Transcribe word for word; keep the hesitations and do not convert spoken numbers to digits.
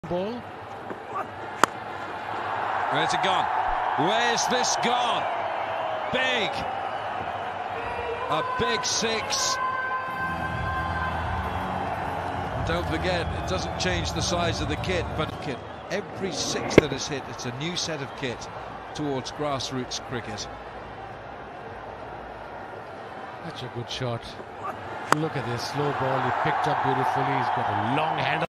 Ball. Where's it gone? Where's this gone? Big. A big six. And don't forget, it doesn't change the size of the kit, but kit. Every six that is hit, it's a new set of kit towards grassroots cricket. That's a good shot. Look at this slow ball. He picked up beautifully. He's got a long hand.